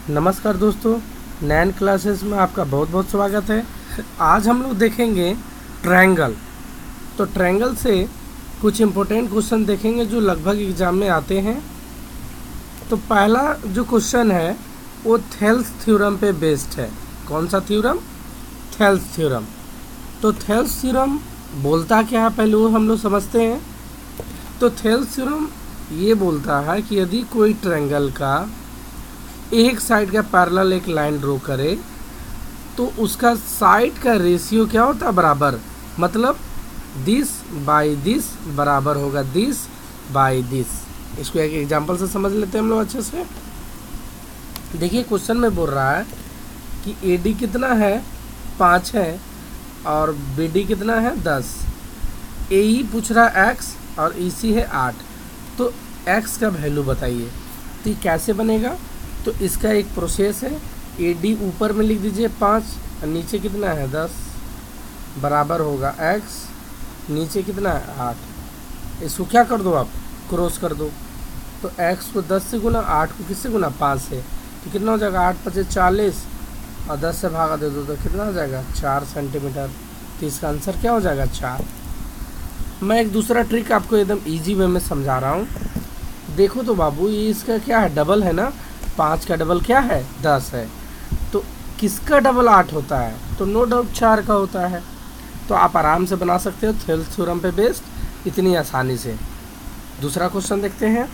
नमस्कार दोस्तों, नैन क्लासेस में आपका बहुत बहुत स्वागत है। आज हम लोग देखेंगे ट्रायंगल। तो ट्रायंगल से कुछ इम्पोर्टेंट क्वेश्चन देखेंगे जो लगभग एग्जाम में आते हैं। तो पहला जो क्वेश्चन है वो थेल्स थ्योरम पे बेस्ड है। कौन सा थ्योरम? Thales theorem. तो थेल्स थ्योरम बोलता क्या है पहले वो हम लोग समझते हैं। तो थेल्स थ्योरम ये बोलता है कि यदि कोई ट्रायंगल का एक साइड का पैरेलल एक लाइन ड्रॉ करे तो उसका साइड का रेशियो क्या होता है? बराबर। मतलब दिस बाय दिस बराबर होगा दिस बाय दिस। इसको एक एग्जांपल से समझ लेते हैं हम लोग अच्छे से। देखिए क्वेश्चन में बोल रहा है कि AD कितना है? 5 है और BD कितना है? 10। AE पूछ रहा है x और EC है 8। तो x का वैल्यू बताइए। तो ये कैसे बनेगा? तो इसका एक प्रोसेस है। AD ऊपर में लिख दीजिए 5 और नीचे कितना है? 10 बराबर होगा x, नीचे कितना है? 8। इसको क्या कर दो आप? क्रॉस कर दो। तो x को 10 से गुना, 8 को किससे गुना? 5 से। तो कितना हो जाएगा? 8 × 5 = 40 और 10 से भागा दे दो तो कितना हो जाएगा? 4 सेंटीमीटर। तो इसका आंसर क्या हो जाएगा? 4। मैं एक दूसरा ट्रिक आपको एकदम ईजी वे में समझा रहा हूँ। देखो तो बाबू, ये इसका क्या है? डबल है ना। 5 का डबल क्या है? 10 है। तो किसका डबल 8 होता है? तो नो डाउट 4 का होता है। तो आप आराम से बना सकते हो थेल्स थ्योरम पे बेस्ड इतनी आसानी से। दूसरा क्वेश्चन देखते हैं।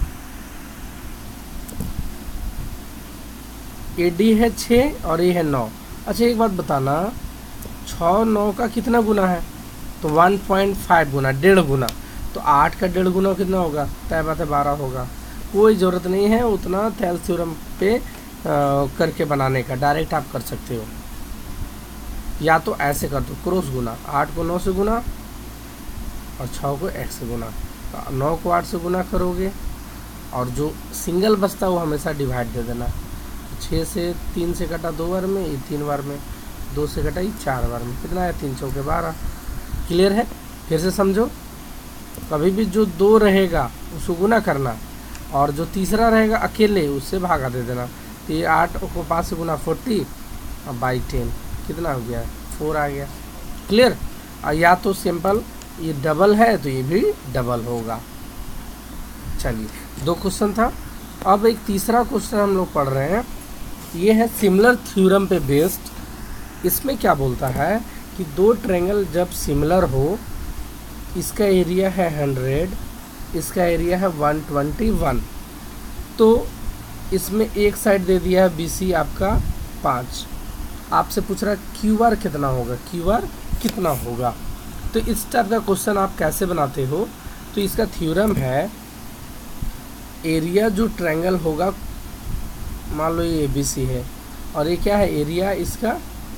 AD है 6 और ये है 9। अच्छा एक बात बताना, 6 9 का कितना गुना है? तो 1.5 गुना, 1.5 गुना। तो 8 का 1.5 गुना कितना होगा? तय बात है 12 होगा। कोई ज़रूरत नहीं है उतना थेल्स थ्योरम पे करके बनाने का, डायरेक्ट आप कर सकते हो। या तो ऐसे कर दो, क्रॉस गुना। 8 को 9 से गुना और 6 को 1 से गुना। तो 9 को 8 से गुना करोगे और जो सिंगल बचता है वो हमेशा डिवाइड दे देना। 6 से 3 से कटा 2 बार में, ये 3 बार में, 2 से कटा ये 4 बार में। कितना है? 3 चौके 12। क्लियर है? फिर से समझो। कभी भी जो 2 रहेगा उसको गुना करना और जो तीसरा रहेगा अकेले उससे भागा दे देना। तो ये 8 को 5 से गुना 40 और बाई 10 कितना हो गया? 4 आ गया। क्लियर? और या तो सिंपल ये डबल है तो ये भी डबल होगा। चलिए 2 क्वेश्चन था। अब एक तीसरा क्वेश्चन हम लोग पढ़ रहे हैं। ये है सिमिलर थ्योरम पे बेस्ड। इसमें क्या बोलता है कि 2 ट्रायंगल जब सिमिलर हो, इसका एरिया है 100, इसका एरिया है 121। तो इसमें एक साइड दे दिया है BC आपका 5। आपसे पूछ रहा है QR कितना होगा? QR कितना होगा? तो इस टाइप का क्वेश्चन आप कैसे बनाते हो? तो इसका थ्योरम है, एरिया जो ट्रायंगल होगा, मान लो ये ABC है और ये क्या है? एरिया इसका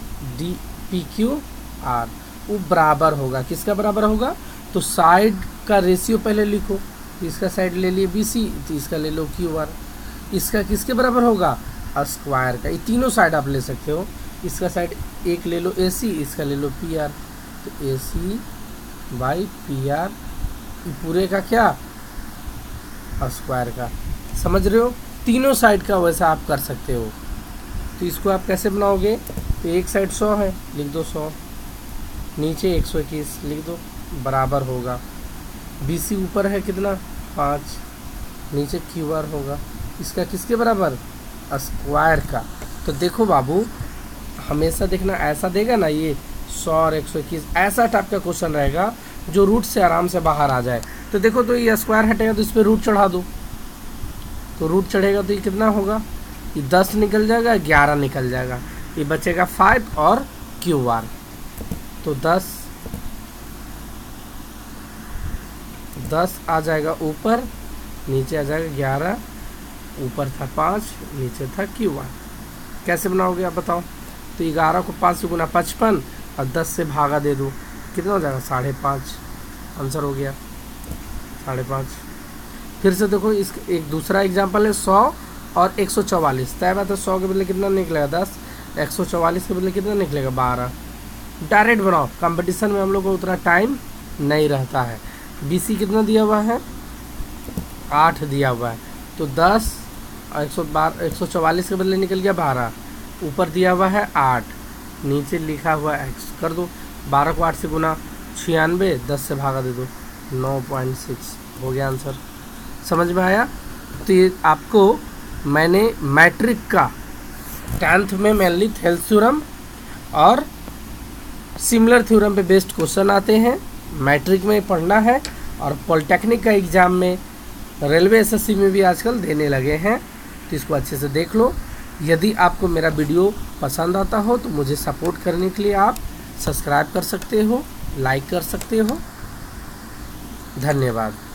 DPQR, वो बराबर होगा। किसका बराबर होगा? तो साइड का रेशियो पहले लिखो। इसका साइड ले लिए BC, तो इसका ले लो QR। इसका किसके बराबर होगा? स्क्वायर का। ये तीनों साइड आप ले सकते हो। इसका साइड एक ले लो AC, इसका ले लो PR। तो AC बाई PR, ये पूरे का क्या? स्क्वायर का। समझ रहे हो? तीनों साइड का वैसा आप कर सकते हो। तो इसको आप कैसे बनाओगे? तो एक साइड 100 है, लिख दो 100, नीचे 121 लिख दो, बराबर होगा। BC ऊपर है कितना? 5, नीचे QR होगा। इसका किसके बराबर? स्क्वायर का। तो देखो बाबू, हमेशा देखना ऐसा देगा ना, ये 100 और 121 ऐसा टाइप का क्वेश्चन रहेगा जो रूट से आराम से बाहर आ जाए। तो देखो, तो ये स्क्वायर हटेगा तो इस पर रूट चढ़ा दो। तो रूट चढ़ेगा तो ये कितना होगा? ये 10 निकल जाएगा, 11 निकल जाएगा, ये बचेगा 5 और QR। तो 10 आ जाएगा ऊपर, नीचे आ जाएगा 11, ऊपर था 5, नीचे था QR। कैसे बनाओगे आप बताओ? तो 11 को 5 से गुना 55 और 10 से भागा दे दो, कितना हो जाएगा? 5.5। आंसर हो गया 5.5। फिर से देखो, इस एक दूसरा एग्जांपल है 100 और 144। तय बात है 100 के बदले कितना निकलेगा? 10। 144 के बदले कितना निकलेगा? 12। डायरेक्ट बनाओ, कंपटीशन में हम लोग को उतना टाइम नहीं रहता है। BC कितना दिया हुआ है? 8 दिया हुआ है। तो 10 और 144 के बदले निकल गया 12, ऊपर दिया हुआ है 8, नीचे लिखा हुआ x कर दो। 12 को 8 से गुना 96, 10 से भागा दे दो, 9.6 हो गया आंसर। समझ में आया? तो ये आपको मैंने मैट्रिक का 10th में मेनली थेल्स थ्योरम और सिमिलर थ्योरम पे बेस्ड क्वेश्चन आते हैं, मैट्रिक में पढ़ना है। और पॉलिटेक्निक का एग्ज़ाम में, रेलवे एसएससी में भी आजकल देने लगे हैं, तो इसको अच्छे से देख लो। यदि आपको मेरा वीडियो पसंद आता हो तो मुझे सपोर्ट करने के लिए आप सब्सक्राइब कर सकते हो, लाइक कर सकते हो। धन्यवाद।